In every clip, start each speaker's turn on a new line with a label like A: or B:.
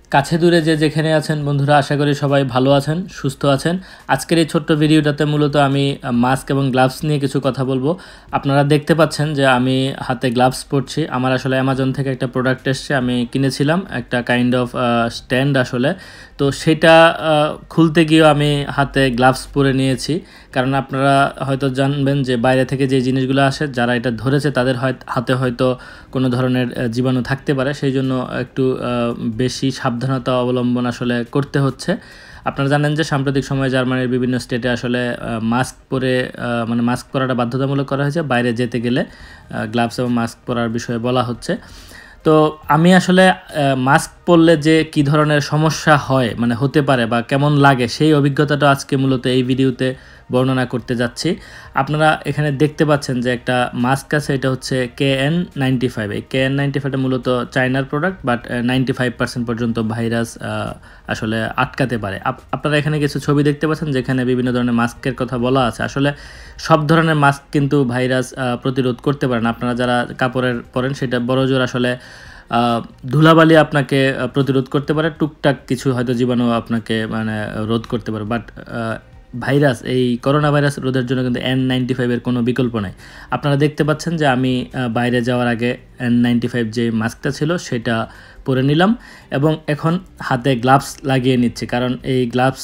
A: কাছে দূরে যে যেখানে আছেন বন্ধুরা, আশা করি সবাই ভালো আছেন, সুস্থ আছেন। আজকের এই ছোট্ট ভিডিওটাতে মূলত আমি মাস্ক এবং গ্লাভস নিয়ে কিছু কথা বলবো। আপনারা দেখতে পাচ্ছেন যে আমি হাতে গ্লাভস পরছি। আমার আসলে অ্যামাজন থেকে একটা প্রোডাক্ট এসছে, আমি কিনেছিলাম একটা কাইন্ড অফ স্ট্যান্ড আসলে। তো সেটা খুলতে গিয়েও আমি হাতে গ্লাভস পরে নিয়েছি, কারণ আপনারা হয়তো জানবেন যে বাইরে থেকে যে জিনিসগুলো আসে, যারা এটা ধরেছে তাদের হাতে হয়তো কোনো ধরনের জীবাণু থাকতে পারে, সেই জন্য একটু বেশি সাবধানতা অবলম্বন আসলে করতে হচ্ছে। আপনারা জানেন যে সাম্প্রতিক সময়ে জার্মানির বিভিন্ন স্টেটে আসলে মাস্ক পরে মানে মাস্ক পরাটা বাধ্যতামূলক করা হয়েছে। বাইরে যেতে গেলে গ্লাভস এবং মাস্ক পরার বিষয়ে বলা হচ্ছে। তো আমি আসলে মাস্ক পরলে যে কী ধরনের সমস্যা হয় মানে হতে পারে বা কেমন লাগে, সেই অভিজ্ঞতাটা আজকে মূলত এই ভিডিওতে বর্ণনা করতে যাচ্ছি। আপনারা এখানে দেখতে পাচ্ছেন যে একটা মাস্ক আছে, এটা হচ্ছে KN95। এই KN95টা মূলত চায়নার প্রোডাক্ট, বাট 95% পর্যন্ত ভাইরাস আসলে আটকাতে পারে। আপনারা এখানে কিছু ছবি দেখতে পাচ্ছেন যেখানে বিভিন্ন ধরনের মাস্কের কথা বলা আছে। আসলে সব ধরনের মাস্ক কিন্তু ভাইরাস প্রতিরোধ করতে পারে না। আপনারা যারা কাপড়ের পরেন সেটা বড়জোর আসলে ধুলাবালি আপনাকে প্রতিরোধ করতে পারে, টুকটাক কিছু হয়তো জীবাণু আপনাকে মানে রোধ করতে পারে, বাট ভাইরাস, এই করোনা ভাইরাস রোধের জন্য কিন্তু N95-এর কোনো বিকল্প নাই। আপনারা দেখতে পাচ্ছেন যে আমি বাইরে যাওয়ার আগে N95 যে মাস্কটা ছিল সেটা পরে নিলাম এবং এখন হাতে গ্লাভস লাগিয়ে নিচ্ছি, কারণ এই গ্লাভস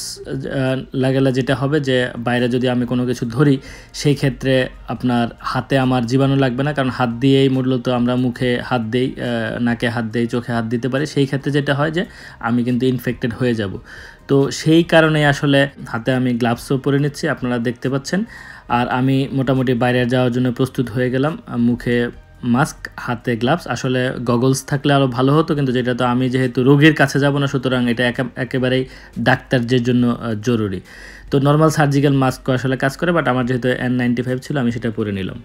A: লাগালে যেটা হবে যে বাইরে যদি আমি কোনো কিছু ধরি সেই ক্ষেত্রে আপনার হাতে আমার জীবাণু লাগবে না, কারণ হাত দিয়েই মূলত আমরা মুখে হাত দিই, নাকে হাত দিই, চোখে হাত দিতে পারি। সেই ক্ষেত্রে যেটা হয় যে আমি কিন্তু ইনফেক্টেড হয়ে যাব। তো সেই কারণে আসলে হাতে আমি গ্লাভসও পরে নিচ্ছি, আপনারা দেখতে পাচ্ছেন। আর আমি মোটামুটি বাইরে যাওয়ার জন্য প্রস্তুত হয়ে গেলাম। মুখে মাস্ক, হাতে গ্লাভস, আসলে গগলস থাকলে আরও ভালো হতো, কিন্তু যেটা তো আমি যেহেতু রোগীর কাছে যাব না, সুতরাং এটা একেবারেই ডাক্তারদের জন্য জরুরি। তো নর্মাল সার্জিক্যাল মাস্কও আসলে কাজ করে, বাট আমার যেহেতু N95 ছিল আমি সেটা পরে নিলাম।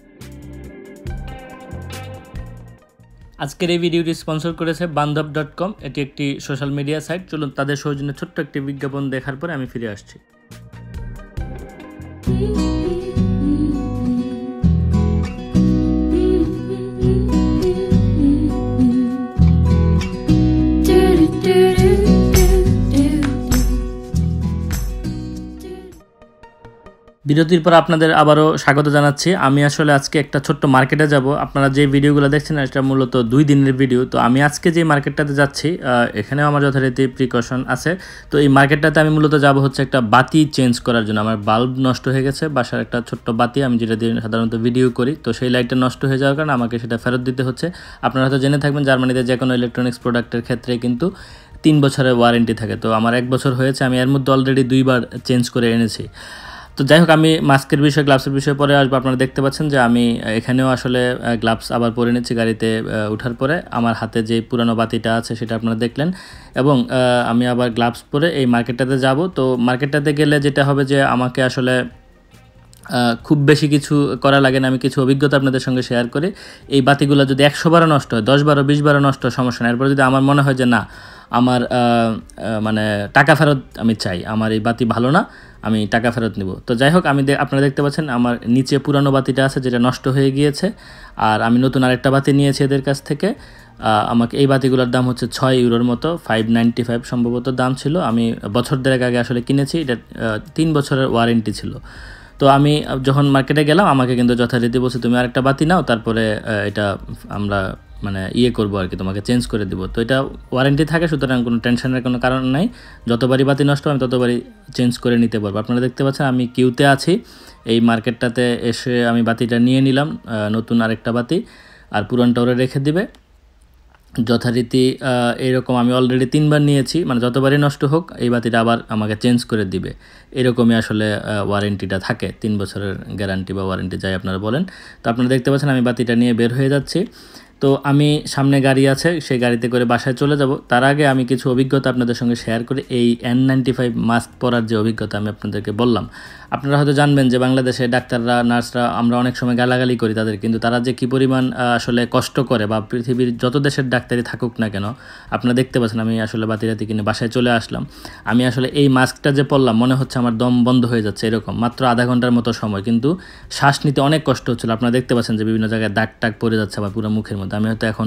A: আজকের এই ভিডিওটি স্পন্সর করেছে bandhav.com। এটি একটি সোশ্যাল মিডিয়া সাইট। চলুন তাদের সৌজন্যে ছোট্ট একটি বিজ্ঞাপন দেখার পরে আমি ফিরে আসছি। বিরতির পর আপনাদের আবারও স্বাগত জানাচ্ছি। আমি আসলে আজকে একটা ছোট্ট মার্কেটে যাব। আপনারা যে ভিডিওগুলো দেখছেন এটা মূলত 2 দিনের ভিডিও। তো আমি আজকে যে মার্কেটটাতে যাচ্ছি এখানেও আমার যথারীতি প্রিকশন আছে। তো এই মার্কেটটাতে আমি মূলত যাব হচ্ছে একটা বাতি চেঞ্জ করার জন্য। আমার বাল্ব নষ্ট হয়ে গেছে, বাসার একটা ছোট্ট বাতি, আমি যেটা দিয়ে সাধারণত ভিডিও করি। তো সেই লাইটটা নষ্ট হয়ে যাওয়ার কারণে আমাকে সেটা ফেরত দিতে হচ্ছে। আপনারা হয়তো জেনে থাকবেন জার্মানিতে যে কোনো ইলেকট্রনিক্স প্রোডাক্টের ক্ষেত্রে কিন্তু 3 বছরের ওয়ারেন্টি থাকে। তো আমার 1 বছর হয়েছে, আমি এর মধ্যে অলরেডি 2 বার চেঞ্জ করে এনেছি। তো যাই হোক, আমি মাস্কের বিষয়ে, গ্লাভসের বিষয়ে পরে আসবো। আপনারা দেখতে পাচ্ছেন যে আমি এখানেও আসলে গ্লাভস আবার পরে নিচ্ছি গাড়িতে ওঠার পরে। আমার হাতে যে পুরানো বাতিটা আছে সেটা আপনারা দেখলেন, এবং আমি আবার গ্লাভস পরে এই মার্কেটটাতে যাব। তো মার্কেটটাতে গেলে যেটা হবে যে আমাকে আসলে খুব বেশি কিছু করা লাগে না। আমি কিছু অভিজ্ঞতা আপনাদের সঙ্গে শেয়ার করি। এই বাতিগুলো যদি 100 বারও নষ্ট হয়, 10 বারও 20 বারও নষ্ট হয়, সমস্যা নেই। এরপর যদি আমার মনে হয় যে না, আমার মানে টাকা ফেরত আমি চাই, আমার এই বাতি ভালো না, আমি টাকা ফেরত নিব। তো যাই হোক, আপনারা দেখতে পাচ্ছেন আমার নিচে পুরানো বাতিটা আছে যেটা নষ্ট হয়ে গিয়েছে, আর আমি নতুন আরেকটা বাতি নিয়েছি এদের কাছ থেকে। আমাকে এই বাতিগুলোর দাম হচ্ছে 6 ইউরোর মতো, 595 সম্ভবত দাম ছিল। আমি বছর দেড়েক আগে আসলে কিনেছি, এটা 3 বছরের ওয়ারেন্টি ছিল। তো আমি যখন মার্কেটে গেলাম আমাকে কিন্তু যথারীতি বলছে তুমি আরেকটা বাতি নাও, তারপরে এটা আমরা মানে করবো আর কি, তোমাকে চেঞ্জ করে দিব। তো এটা ওয়ারেন্টি থাকে, সুতরাং কোনো টেনশনের কোনো কারণ নাই। যতবারই বাতি নষ্ট আমি ততবারই চেঞ্জ করে নিতে পারবো। আপনারা দেখতে পাচ্ছেন আমি কিউতে আছি। এই মার্কেটটাতে এসে আমি বাতিটা নিয়ে নিলাম, নতুন আরেকটা বাতি, আর পুরানটা ওরা রেখে দিবে যথারীতি। এরকম আমি অলরেডি 3 বার নিয়েছি, মানে যতবারই নষ্ট হোক এই বাতিটা আবার আমাকে চেঞ্জ করে দিবে। এরকমই আসলে ওয়ারেন্টিটা থাকে, 3 বছরের গ্যারান্টি বা ওয়ারেন্টি যাই আপনারা বলেন। তো আপনারা দেখতে পাচ্ছেন আমি বাতিটা নিয়ে বের হয়ে যাচ্ছি। তো আমি সামনে গাড়ি আছে, সেই গাড়িতে করে বাসায় চলে যাব। তার আগে আমি কিছু অভিজ্ঞতা আপনাদের সঙ্গে শেয়ার করি। এই N95 মাস্ক পরার যে অভিজ্ঞতা আমি আপনাদেরকে বললাম, আপনারা হয়তো জানবেন যে বাংলাদেশে ডাক্তাররা, নার্সরা আমরা অনেক সময় গালাগালি করি তাদের, কিন্তু তারা যে কী পরিমাণ আসলে কষ্ট করে, বা পৃথিবীর যত দেশের ডাক্তারই থাকুক না কেন। আপনারা দেখতে পাচ্ছেন আমি আসলে বাতিরাতি কিনে বাসায় চলে আসলাম। আমি আসলে এই মাস্কটা যে পরলাম মনে হচ্ছে আমার দম বন্ধ হয়ে যাচ্ছে, এরকম মাত্র আধা ঘন্টার মতো সময়, কিন্তু শ্বাস নিতে অনেক কষ্ট হচ্ছিল। আপনারা দেখতে পাচ্ছেন যে বিভিন্ন জায়গায় দাগ টাগ পড়ে যাচ্ছে আমার পুরো মুখের মধ্যে। আমি হয়তো এখন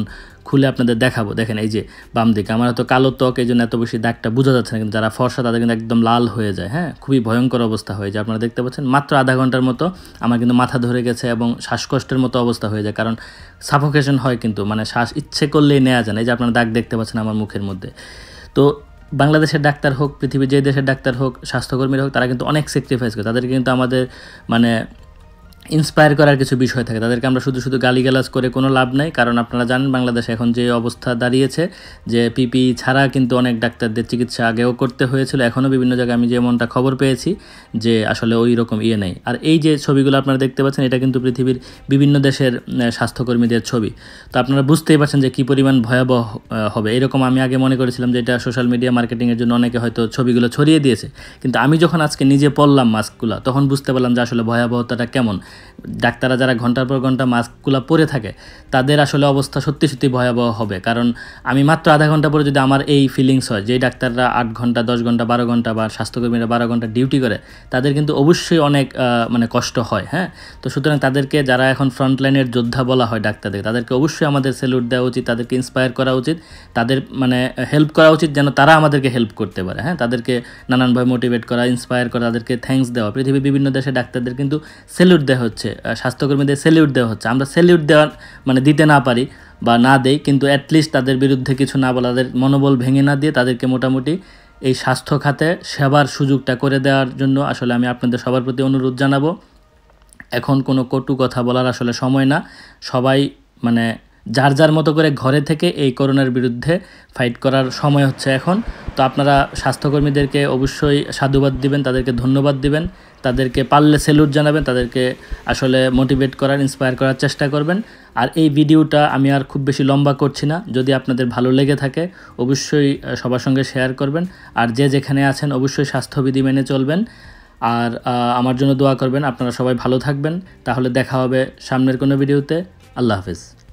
A: খুলে আপনাদের দেখাবো। দেখেন এই যে বাম দিকে আমার হয়তো কালো ত্বক, এই জন্য এত বেশি দাগটা বোঝা যাচ্ছে না, কিন্তু যারা ফর্সা তাদের কিন্তু একদম লাল হয়ে যায়। হ্যাঁ, খুবই ভয়ঙ্কর অবস্থা হয়ে যায়। আপনারা দেখতে পাচ্ছেন মাত্র আধা ঘন্টার মতো আমার কিন্তু মাথা ধরে গেছে এবং শ্বাসকষ্টের মতো অবস্থা হয়ে যায়, কারণ সাফোকেশন হয় কিন্তু, মানে শ্বাস ইচ্ছে করলেই নেওয়া যায় না। এই যে আপনারা দাগ দেখতে পাচ্ছেন আমার মুখের মধ্যে। তো বাংলাদেশের ডাক্তার হোক, পৃথিবীর যে দেশের ডাক্তার হোক, স্বাস্থ্যকর্মীরা হোক, তারা কিন্তু অনেক স্যাক্রিফাইস করে। তাদেরকে কিন্তু আমাদের মানে ইন্সপায়ার করার কিছু বিষয় থাকে। তাদেরকে আমরা শুধু গালিগালাজ করে কোনো লাভ নাই, কারণ আপনারা জানেন বাংলাদেশে এখন যে অবস্থা দাঁড়িয়েছে যে পিপি ছাড়া কিন্তু অনেক ডাক্তারদের চিকিৎসা আগেও করতে হয়েছিল, এখনও বিভিন্ন জায়গায় আমি যেমনটা খবর পেয়েছি যে আসলে ওই রকম নেই। আর এই যে ছবিগুলো আপনারা দেখতে পাচ্ছেন, এটা কিন্তু পৃথিবীর বিভিন্ন দেশের স্বাস্থ্যকর্মীদের ছবি। তো আপনারা বুঝতেই পারছেন যে কী পরিমাণ ভয়াবহ হবে। এরকম আমি আগে মনে করেছিলাম যে এটা সোশ্যাল মিডিয়া মার্কেটিংয়ের জন্য অনেকে হয়তো ছবিগুলো ছড়িয়ে দিয়েছে, কিন্তু আমি যখন আজকে নিজে পরলাম মাস্কগুলো, তখন বুঝতে পারলাম যে আসলে ভয়াবহতাটা কেমন। ডাক্তাররা যারা ঘন্টার পর ঘন্টা মাস্কগুলো পরে থাকে, তাদের আসলে অবস্থা সত্যি ভয়াবহ হবে। কারণ আমি মাত্র আধা ঘন্টা পরে যদি আমার এই ফিলিংস হয়, যেই ডাক্তাররা 8 ঘন্টা 10 ঘন্টা 12 ঘন্টা বা স্বাস্থ্যকর্মীরা 12 ঘন্টা ডিউটি করে, তাদের কিন্তু অবশ্যই অনেক মানে কষ্ট হয়। হ্যাঁ, তো সুতরাং তাদেরকে, যারা এখন ফ্রন্টলাইনের যোদ্ধা বলা হয় ডাক্তারদের, তাদেরকে অবশ্যই আমাদের স্যালুট দেওয়া উচিত, তাদেরকে ইন্সপায়ার করা উচিত, তাদের মানে হেল্প করা উচিত যেন তারা আমাদেরকে হেল্প করতে পারে। হ্যাঁ, তাদেরকে নানানভাবে মোটিভেট করা, ইন্সপায়ার করা, তাদেরকে থ্যাঙ্কস দেওয়া। পৃথিবীর বিভিন্ন দেশে ডাক্তারদের কিন্তু স্যালুট দেওয়া হচ্ছে, স্বাস্থ্যকর্মীদের স্যালুট দেওয়া হচ্ছে। আমরা স্যালুট দেওয়ার মানে দিতে না পারি বা না দেই, কিন্তু অ্যাটলিস্ট তাদের বিরুদ্ধে কিছু না বলা, তাদের মনোবল ভেঙে না দিয়ে তাদেরকে মোটামুটি এই স্বাস্থ্য খাতে সেবার সুযোগটা করে দেওয়ার জন্য আসলে আমি আপনাদের সবার প্রতি অনুরোধ জানাবো। এখন কোনো কটু কথা বলার আসলে সময় না। সবাই মানে যার যার মতো করে ঘরে থেকে এই করোনার বিরুদ্ধে ফাইট করার সময় হচ্ছে এখন। তো আপনারা স্বাস্থ্যকর্মীদেরকে অবশ্যই সাধুবাদ দিবেন, তাদেরকে ধন্যবাদ দিবেন, তাদেরকে পারলে স্যালুট জানাবেন, তাদেরকে আসলে মোটিভেট করার, ইন্সপায়ার করার চেষ্টা করবেন। আর এই ভিডিওটা আমি আর খুব বেশি লম্বা করছি না। যদি আপনাদের ভালো লেগে থাকে অবশ্যই সবার সঙ্গে শেয়ার করবেন। আর যে যেখানে আছেন অবশ্যই স্বাস্থ্যবিধি মেনে চলবেন। আর আমার জন্য দোয়া করবেন। আপনারা সবাই ভালো থাকবেন। তাহলে দেখা হবে সামনের কোনো ভিডিওতে। আল্লাহ হাফেজ।